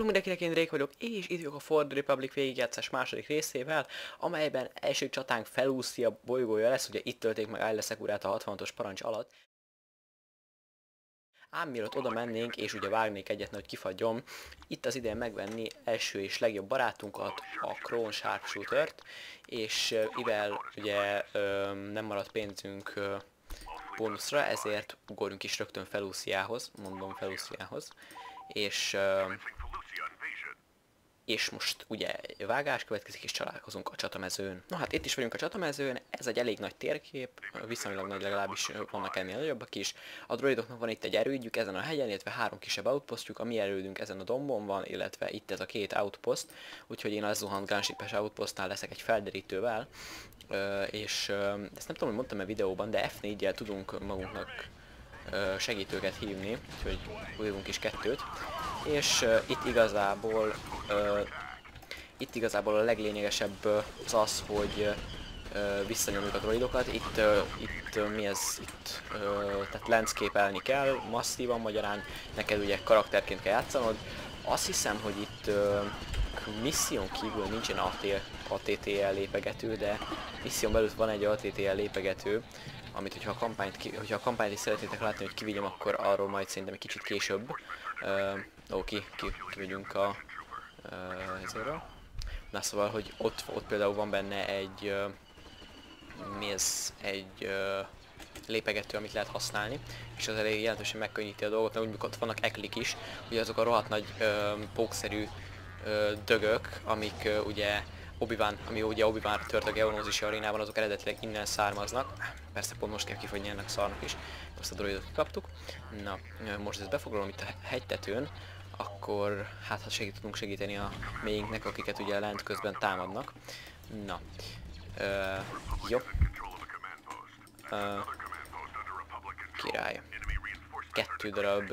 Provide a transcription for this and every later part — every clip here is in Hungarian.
mindenkinek, én Drake vagyok, és itt vagyok a For the Republic végigjátszás második részével, amelyben első csatánk Felucia bolygója lesz, ugye itt tölték meg Aayla Securát a 66-os parancs alatt. Ám mielőtt oda mennénk, és ugye vágnék egyet, hogy kifagyom, itt az ideje megvenni első és legjobb barátunkat, a Chrome Sharpshooter-t, és mivel ugye nem maradt pénzünk bónuszra, ezért ugorjunk is rögtön Feluciához, mondom Feluciához, és most ugye vágás következik, és találkozunk a csatamezőn. Na hát itt is vagyunk a csatamezőn, ez egy elég nagy térkép, viszonylag nagy, legalábbis vannak ennél nagyobbak is. A droidoknak van itt egy erődjük ezen a hegyen, illetve 3 kisebb outpostjuk, a mi erődünk ezen a dombon van, illetve itt ez a 2 outpost, úgyhogy én az zuhant gunship-es outpostnál leszek egy felderítővel, és ezt nem tudom, hogy mondtam-e videóban, de F4-jel tudunk magunknak segítőket hívni, úgyhogy hívunk is 2-t. És itt igazából a leglényegesebb az, hogy visszanyomjuk a droidokat. Itt mi ez? Tehát landscape-elni kell, masszívan, magyarán neked ugye karakterként kell játszanod. Azt hiszem, hogy itt misszión kívül nincsen ATTL lépegető, de misszión belül van egy ATTL lépegető, amit hogyha a kampányt is szeretnétek látni, hogy kivigyem, akkor arról majd szerintem egy kicsit később. Kivegyünk a ezerről. Na szóval, hogy ott például van benne egy lépegető, amit lehet használni, és az elég jelentősen megkönnyíti a dolgot, mert úgy ott vannak eklik is, ugye azok a rohadt nagy pókszerű dögök, amik ugye Obi-Wan tört a geonózisi arénában, azok eredetileg innen származnak. Persze pont most kell kifogyni ennek szarnak is, azt a droidot kikaptuk. Na, most ezt befoglalom itt a hegytetőn, akkor hát ha tudunk segíteni a mélyünknek, akiket ugye lent közben támadnak. Na, jó. Király. 2 darab...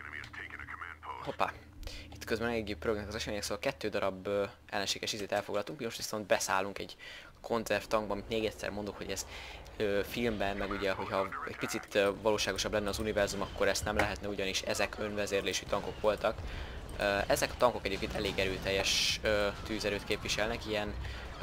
Hoppá. Itt közben eléggé pörögnek az események, szóval 2 darab ellenséges izét elfoglaltunk, most viszont beszállunk egy konzervtankba, amit még egyszer mondok, hogy ez filmben, meg ugye, hogyha egy picit valóságosabb lenne az univerzum, akkor ezt nem lehetne, ugyanis ezek önvezérlésű tankok voltak. Ezek a tankok egyébként elég erőteljes tűzerőt képviselnek, ilyen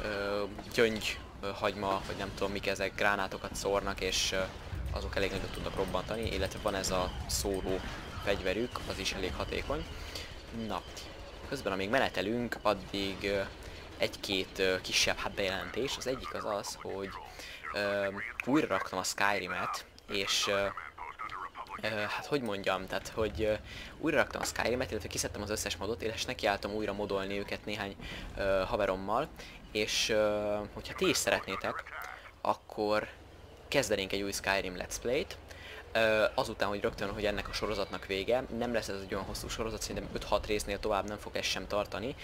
gyöngyhagyma, vagy nem tudom mik ezek, gránátokat szórnak, és azok elég nagyot tudnak robbantani, illetve van ez a szóró fegyverük, az is elég hatékony. Na, közben amíg menetelünk, addig egy-két kisebb bejelentés. Az egyik az az, hogy újra raktam a Skyrim-et, és hát hogy mondjam, tehát hogy újra raktam a Skyrim-et, illetve kiszedtem az összes modot, és nekiálltam újra modolni őket néhány haverommal, és hogyha ti is szeretnétek, akkor kezdenénk egy új Skyrim Let's Play-t. Azután, hogy rögtön, hogy ennek a sorozatnak vége, nem lesz ez egy olyan hosszú sorozat, szerintem 5-6 résznél tovább nem fog ez sem tartani,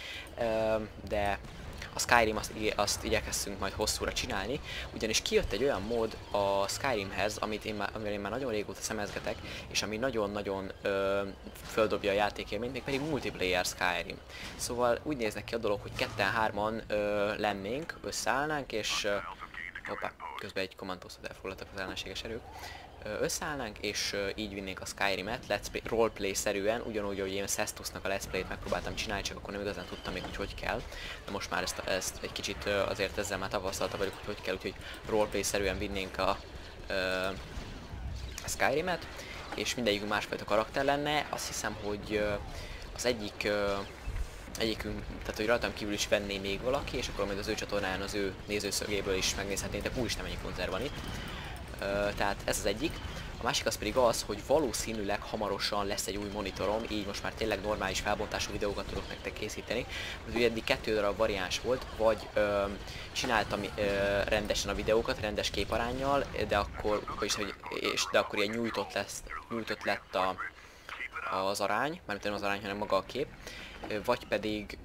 de a Skyrim azt igyekezzünk majd hosszúra csinálni, ugyanis kijött egy olyan mód a Skyrimhez, amivel én már nagyon régóta szemezgetek, és ami nagyon-nagyon földobja a játékélményt, még pedig multiplayer Skyrim. Szóval úgy néznek ki a dolog, hogy 2-3-an lennénk, összeállnánk, és hoppá, közben egy kommandóztat elfoglaltak az ellenséges erők. Összeállnánk, és így vinnénk a Skyrim-et roleplay-szerűen, ugyanúgy, hogy én Cestusnak a Let's Play-t megpróbáltam csinálni, csak akkor nem igazán tudtam még, hogy kell. De most már ezt egy kicsit azért ezzel már tapasztalta vagyok, hogy kell, úgyhogy roleplay-szerűen vinnénk a Skyrim-et, és mindegyikünk másfajta karakter lenne. Azt hiszem, hogy az egyikünk, tehát hogy rajtam kívül is venné még valaki, és akkor majd az ő csatornáján, az ő nézőszögéből is megnézhetnétek, úristen mennyi konzerv van itt. Tehát ez az egyik. A másik az pedig az, hogy valószínűleg hamarosan lesz egy új monitorom, így most már tényleg normális felbontású videókat tudok nektek készíteni. Ugye eddig 2 darab variáns volt, vagy csináltam rendesen a videókat, rendes képaránnyal, de akkor ilyen nyújtott lett az arány, mármint nem az arány, hanem maga a kép, vagy pedig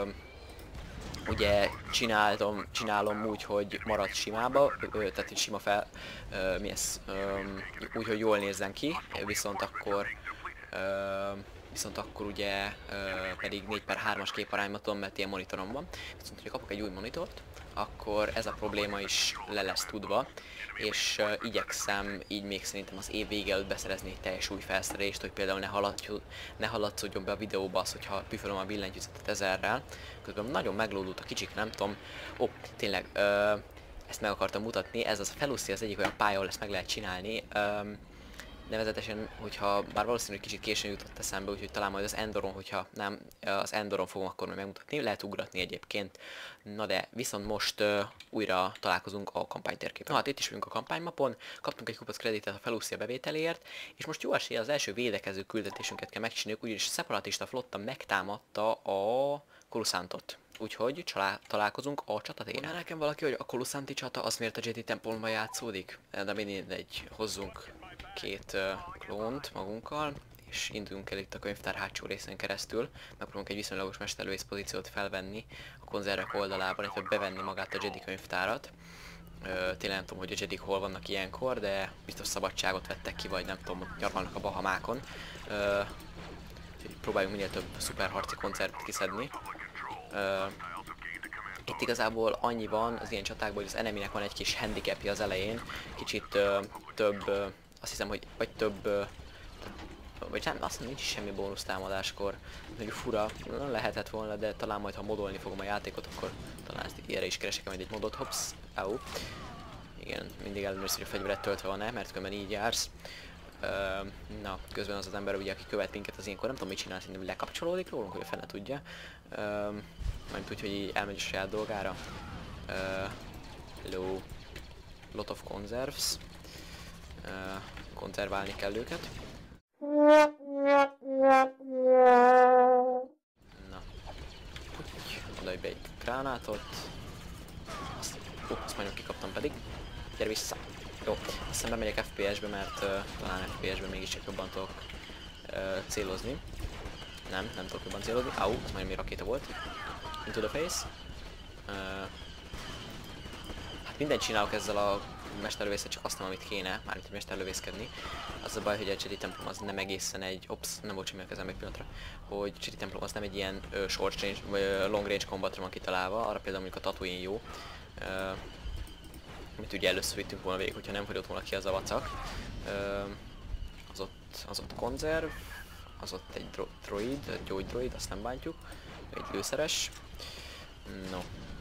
ugye csinálom úgy, hogy marad simába, tehát sima úgy, hogy jól nézzen ki, viszont akkor viszont akkor ugye pedig 4/3-as képarányban tudom, mert ilyen monitorom van. Viszont, hogyha kapok egy új monitort, akkor ez a probléma is le lesz tudva, és igyekszem így még szerintem az év vége előtt beszerezni egy teljes új felszerelést, hogy például ne hallatszódjon be a videóba az, hogyha püfölöm a billentyűzetet 1000-rel. Közben nagyon meglódult a kicsik, nem tudom. Ó, tényleg, ezt meg akartam mutatni, ez az a Felucia az egyik olyan pálya, ahol ezt meg lehet csinálni. Nevezetesen, hogyha bár valószínűleg kicsit későn jutott eszembe, úgyhogy talán majd az Endoron, hogyha nem az Endoron fogom akkor majd megmutatni, lehet ugratni egyébként. Na de viszont most újra találkozunk a kampánytérképen. Na hát itt is vagyunk a kampánymapon, kaptunk egy kupac kreditet a Felucia bevételéért, és most jó esélye az első védekező küldetésünket kell megcsináljuk, ugyanis a szeparatista flotta megtámadta a Coruscantot. Úgyhogy találkozunk a csatatéren. Már nekem valaki, hogy a Coruscanti csata az miért a Jedi templomban játszódik? De mindegy, hozzunk két klónt magunkkal, és induljunk el itt a könyvtár hátsó részen keresztül. Megpróbálunk egy viszonylagos mesterlövész pozíciót felvenni a konzervek oldalában, illetve bevenni magát a Jedi könyvtárat. Tényleg nem tudom, hogy a Jedik hol vannak ilyenkor, de biztos szabadságot vettek ki, vagy nem tudom, nyaralnak a Bahamákon. Próbáljunk minél több szuperharci koncertet kiszedni. Itt igazából annyi van az ilyen csatákban, hogy az eneminek van egy kis handicapja az elején, kicsit több, azt hiszem, hogy vagy több, vagy nem, azt nincs semmi bónusz támadáskor, mondjuk fura, lehetett volna, de talán majd ha modolni fogom a játékot, akkor talán ezt erre is keresek majd egy modot, hops, au. Igen, mindig ellenőriz, hogy a fegyveret töltve van-e, mert különben így jársz. Na, közben az az ember ugye, aki követ minket az ilyenkor, nem tudom mit csinál, szerintem lekapcsolódik rólunk, hogy a fene tudja. Majd úgy, hogy így elmegy a saját dolgára. Hello. Lot of conserves. Konzerválni kell őket. Na. Odaadj be egy gránátot. Azt majdnem kikaptam pedig. Gyere vissza. Jó, aztán bemegyek FPS-be, mert talán FPS-be mégiscsak jobban tudok célozni. Nem tudok jobban célozni. Au, ez majdnem egy rakéta volt. Into the face. Hát mindent csinálok ezzel a mesterlövészet, csak azt nem, amit kéne, mármint hogy mesterlövészkedni. Az a baj, hogy a Jedi templom az nem egészen egy, nem volt semmi a kezembe egy pillanatra, hogy Jedi templom az nem egy ilyen short range, vagy long range combatra van kitalálva, arra például mondjuk a Tatooine jó. Amit ugye először vittünk volna végig, hogyha nem fogyott volna ki az a vacak. Az ott konzerv, az ott egy droid, egy gyógydroid, azt nem bántjuk. Egy lőszeres. No.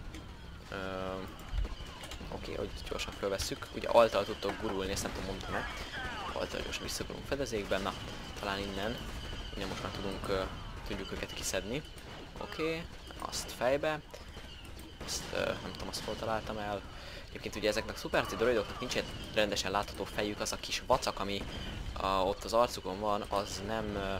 Oké, hogy gyorsan felvesszük. Ugye alttal tudtok gurulni, ezt nem tudom mondani. Alttal gyorsan visszagurulunk fedezékben. Na, talán innen most már tudjuk őket kiszedni. Oké, azt fejbe. Azt nem tudom, azt hol találtam el. Egyébként ugye ezeknek a szuperharci droidoknak nincs egy rendesen látható fejük, az a kis vacak, ami ott az arcukon van, az nem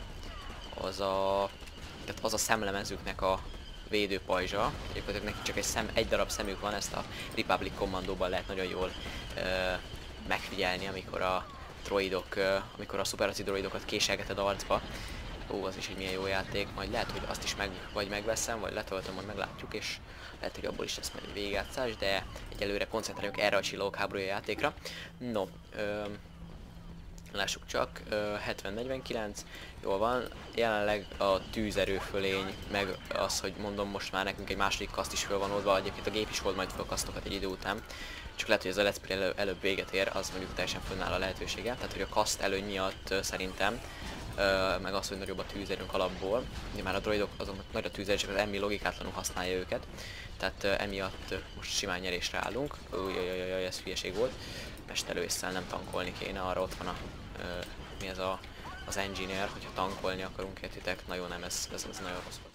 az a szemlemezüknek a védőpajzsa. Egyébként nekik csak egy darab szemük van, ezt a Republic Commandóban lehet nagyon jól megfigyelni, amikor amikor a szuperharci droidokat késelgeted arcba. Ó, az is egy milyen jó játék, majd lehet, hogy azt is vagy megveszem, vagy letöltöm, majd meglátjuk, és lehet, hogy abból is lesz majd egy végigjátszás, de egyelőre koncentráljunk erre a Csillagok háborúja játékra. No, lássuk csak, 70-49, jól van, jelenleg a tűzerőfölény, meg az, hogy mondom, most már nekünk egy második kaszt is föl van oldva, egyébként a gép is hold majd föl kasztokat egy idő után, csak lehet, hogy ez a let's play előbb véget ér, az mondjuk teljesen fönnáll a lehetősége, tehát hogy a kaszt előny miatt szerintem, meg az, hogy nagyobb a tűzerőnk alapból, ugye már a droidok azoknak nagy a tűzerő, csak az emmi logikátlanul használja őket, tehát emiatt most simán nyerésre állunk. Ujjjjjjjjj, ez hülyeség volt. Mesterlövésszel nem tankolni kéne, arra ott van mi ez az engineer, hogyha tankolni akarunk, értitek? Na jó, nem, ez nagyon rossz volt.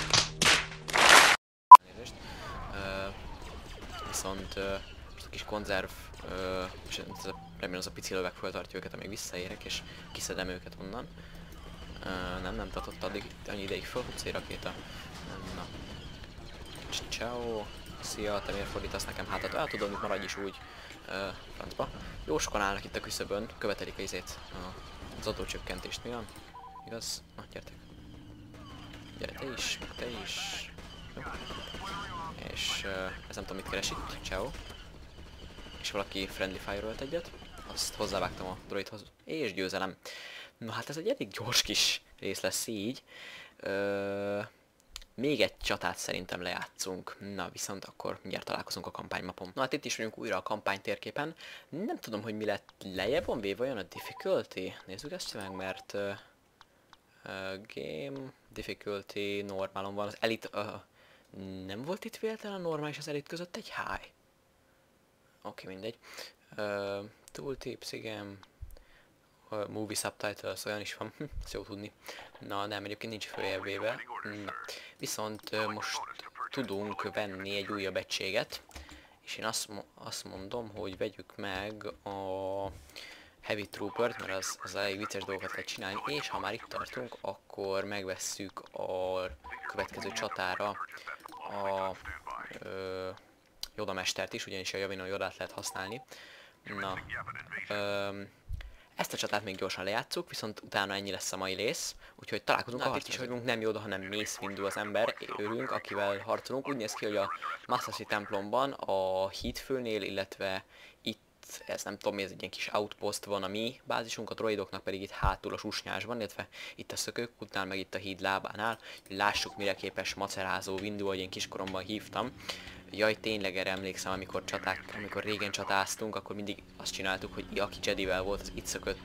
Viszont most a kis konzerv, és remélem az a pici löveg föltartja őket, amíg visszaérek, és kiszedem őket onnan. Nem tartott addig annyi ideig föl, hogy rakéta. Na. Ciao. Szia, te miért fordítasz nekem hátat? El tudom, hogy maradj is úgy francba. Jó sokan állnak itt a küszöbön, követelik az adócsökkentést, mi van? Igaz? Na, gyertek. Gyere te is, meg te is. Jó. És ez nem tudom mit keres itt. Ciao. És valaki friendly fire-ölt egyet. Azt hozzávágtam a droidhoz. És győzelem. Na hát ez egy elég gyors kis rész lesz így. Még egy csatát szerintem lejátszunk. Na, viszont akkor mindjárt találkozunk a kampánymapon. Na hát itt is vagyunk újra a kampány térképen. Nem tudom, hogy mi lett lejjebb van véve olyan a difficulty. Nézzük ezt meg, mert game difficulty normálon van. Az elite nem volt itt véletlen a normál és az elite között egy high. Oké, mindegy. Tooltips, igen. Movie subtitles, olyan is van, ezt jó tudni. Na nem, egyébként nincs följebb véve. Na. Viszont most tudunk venni egy újabb egységet, és én azt mondom, hogy vegyük meg a Heavy Troopert, mert az elég vicces dolgokat lehet csinálni, és ha már itt tartunk, akkor megvesszük a következő csatára a Yoda mestert is, ugyanis a Yavin Yodát lehet használni. Na, ezt a csatát még gyorsan lejátszuk, viszont utána ennyi lesz a mai rész, úgyhogy találkozunk a harc is, vagyunk, nem Yoda, hanem Mace Windu az ember, őrünk, akivel harcolunk. Úgy néz ki, hogy a Massassi templomban, a hídfőnél, illetve itt, ez nem tudom, ez egy ilyen kis outpost van a mi bázisunk, a droidoknak pedig itt hátul a susnyásban, illetve itt a szökőkútnál, meg itt a híd lábánál. Lássuk, mire képes macerázó Windu, ahogy én kiskoromban hívtam. Jaj, tényleg erre emlékszem, amikor régen csatáztunk, akkor mindig azt csináltuk, hogy aki Jedivel volt, az itt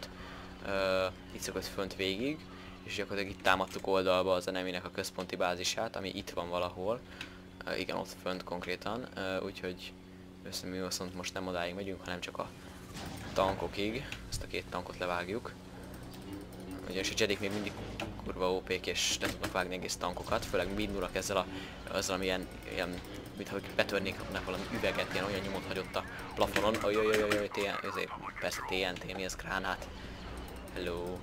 szökött fönt végig, és gyakorlatilag itt támadtuk oldalba az eneminek a központi bázisát, ami itt van valahol. Igen, ott fönt konkrétan, úgyhogy mi viszont most nem odáig megyünk, hanem csak a tankokig. Ezt a két tankot levágjuk. Ugyanis a Jedik még mindig kurva OP-k, és le tudnak vágni egész tankokat, főleg Windunak azzal, ami ilyen mintha betörnék valami üveget, ilyen olyan nyomot hagyott a plafonon. Ajajajajaj, ezért persze TNT, mi ez, gránát. Hello.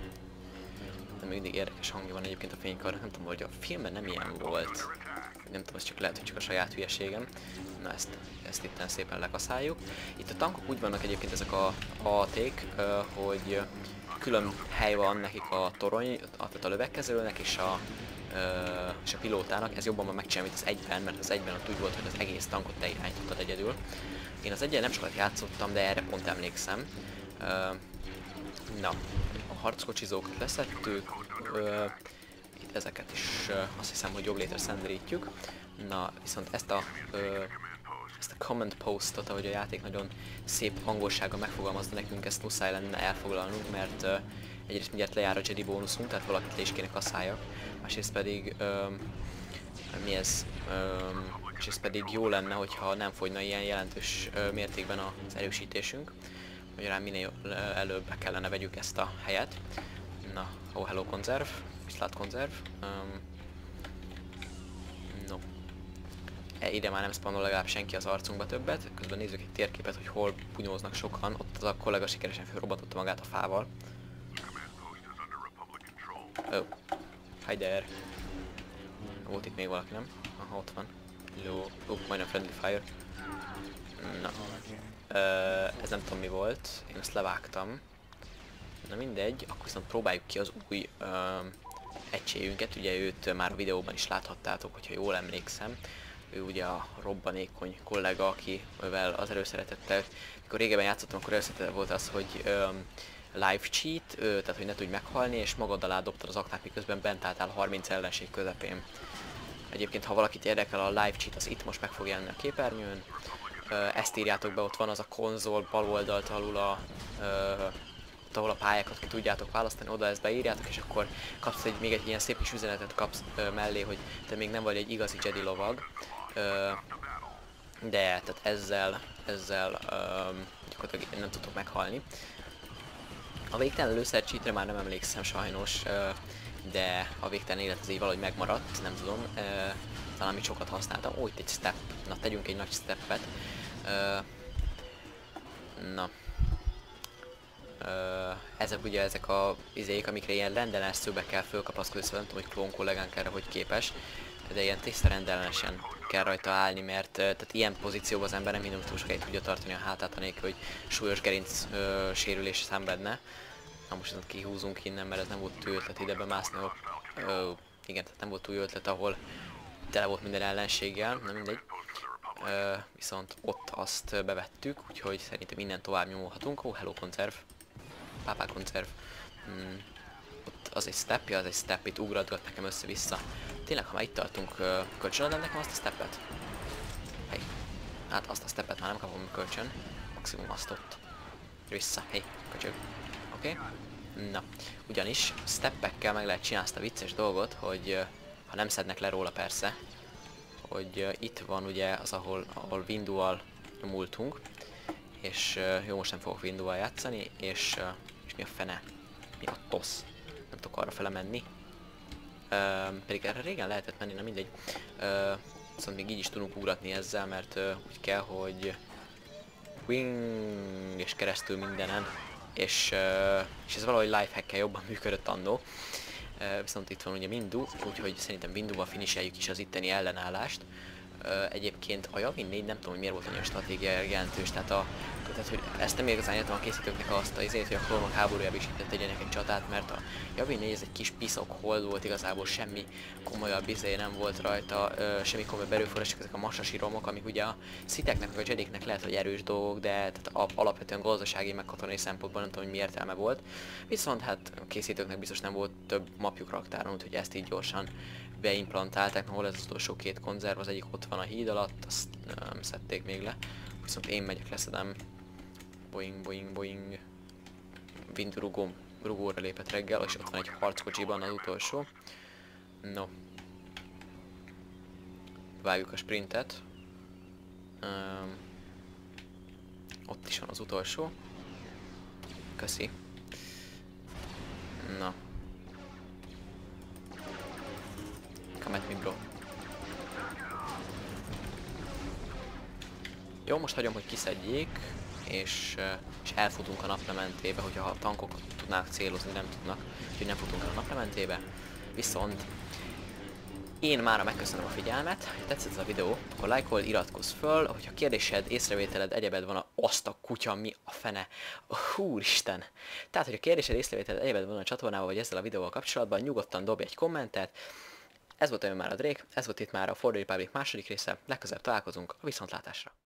De még mindig érdekes hangja van egyébként a fénykar, nem tudom, hogy a filmben nem ilyen volt. Nem tudom, ez csak lehet, hogy csak a saját hülyeségem. Na ezt itten szépen lekaszáljuk. Itt a tankok úgy vannak egyébként ezek a AT-k, hogy külön hely van nekik a torony, a lövegkezelőnek és a pilótának. Ez jobban van megcsinálni, mint az egyben, mert az egyben ott úgy volt, hogy az egész tankot te irányítottad egyedül. Én az egyen nem sokat játszottam, de erre pont emlékszem. Na, a harckocsizókat leszettük. Itt ezeket is azt hiszem, hogy jobb létre szenderítjük. Na, viszont ezt a comment postot, ahogy a játék nagyon szép hangossággal megfogalmazta nekünk, ezt muszáj lenne elfoglalnunk, mert egyrészt mindjárt lejár a Jedi bónuszunk, tehát valakit le is kéne kaszálljak. Másrészt pedig másrészt pedig jó lenne, hogyha nem fogyna ilyen jelentős mértékben az erősítésünk. Magyarán minél előbb be kellene vegyük ezt a helyet. Na, oh hello konzerv, viszlát konzerv. No. Ide már nem spawnol legalább senki az arcunkba többet. Közben nézzük egy térképet, hogy hol bunyóznak sokan. Ott az a kollega sikeresen felrobbantotta magát a fával. Oh. Hi there. Volt itt még valaki, nem? Aha, ott van. Hello. Majdnem friendly fire. Na. Ez nem tudom mi volt. Én ezt levágtam. Na mindegy, akkor viszont próbáljuk ki az új egységünket. Ugye őt már a videóban is láthattátok, hogyha jól emlékszem. Ő ugye a robbanékony kollega, akivel az előszeretettel, mikor régebben játszottam, akkor előszeretettel volt az, hogy live cheat, tehát hogy ne tudj meghalni, és magad alá dobtad az aknát, miközben bent álltál 30 ellenség közepén. Egyébként, ha valakit érdekel a live cheat, az itt most meg fog jelenni a képernyőn. Ezt írjátok be, ott van az a konzol bal oldalt alul ahol a pályákat ki tudjátok választani, oda ezt beírjátok, és akkor kapsz még egy ilyen szép kis üzenetet kapsz mellé, hogy te még nem vagy egy igazi Jedi lovag. De tehát ezzel gyakorlatilag nem tudtok meghalni. A végtelen előszer cheatre már nem emlékszem sajnos, de a végtelen élet az így valahogy megmaradt, nem tudom. Talán amit sokat használtam. Ó, itt egy step. Na, tegyünk egy nagy steppet. Na. Ezek ugye ezek a izék, amikre ilyen rendellenes szögbe kell fölkapaszkodni, szóval nem tudom, hogy klón kollégánk erre hogy képes, de ilyen tiszta rendellenesen kell rajta állni, mert tehát ilyen pozícióban az ember nem minden túl sokáig tudja tartani a hátát, anélkül, hogy súlyos gerinc sérülés szenvedne. Na most viszont kihúzunk innen, mert ez nem volt túl ötlet ide bemászni, ahol igen, tehát nem volt túl ötlet, ahol tele volt minden ellenséggel, nem mindegy. Viszont ott azt bevettük, úgyhogy szerintem innen tovább nyomolhatunk. Ó, hello konzerv. Pápá konzerv. Ott az egy step, ja, az egy step, itt ugratgat nekem össze-vissza. Tényleg, ha már itt tartunk, kölcsönadom nekem azt a steppet? Hey. Hát azt a steppet már nem kapom kölcsön. Maximum azt ott. Vissza, hey, köcsög. Oké? Na, ugyanis steppekkel meg lehet csinálni azt a vicces dolgot, hogy ha nem szednek le róla persze, hogy itt van ugye az, ahol Windu-val nyomultunk, és jó, most nem fogok Windu-val játszani, és mi a fene? Mi a tosz? Nem tudok arra fele menni. Pedig erre régen lehetett menni, na mindegy. Viszont még így is tudunk ugratni ezzel, mert úgy kell, hogy wing és keresztül mindenen, és ez valahogy lifehack-kel jobban működött annó. Viszont itt van ugye Windu, úgyhogy szerintem Windu-val finiseljük is az itteni ellenállást. Egyébként a Yavin 4 nem tudom, hogy miért volt olyan stratégiai jelentős, tehát hogy ezt nem igazán értem a készítőknek azt a izét, hogy a klónok háborújába is itt tegyenek egy csatát, mert a Yavin 4 ez egy kis piszok hold volt, igazából semmi komolyabb izé nem volt rajta, semmi komolyabb erőforrás, csak ezek a massasi romok, amik ugye a sziteknek meg a jediknek lehet, hogy erős dolgok, de tehát alapvetően gazdasági meg katonai szempontból nem tudom, hogy mi értelme volt. Viszont hát a készítőknek biztos nem volt több mapjuk raktáron, úgyhogy ezt így gyorsan beimplantálták, hol ez az utolsó két konzerv, az egyik ott van a híd alatt, azt nem szedték még le. Viszont én megyek, leszedem. Boing, boing, boing. Windu rugóra lépett reggel, és ott van egy harckocsiban az utolsó. No. Vágjuk a sprintet. Ott is van az utolsó. Köszi. Na. Come at me, bro. Jó, most hagyom, hogy kiszedjék, és elfutunk a naplementébe, hogyha a tankok tudnának célozni, nem tudnak, úgyhogy nem futunk el a naplementébe. Viszont én mára megköszönöm a figyelmet, ha tetszett ez a videó, akkor lájkolj, iratkozz föl, hogyha kérdésed, észrevételed, egyebed van, azt a kutya, mi a fene, úristen. Tehát, hogyha kérdésed, észrevételed, egyebed van a csatornával, vagy ezzel a videóval kapcsolatban, nyugodtan dobj egy kommentet. Ez volt már a Drake, ez volt itt már a For the Republic második része, legközelebb találkozunk a viszontlátásra.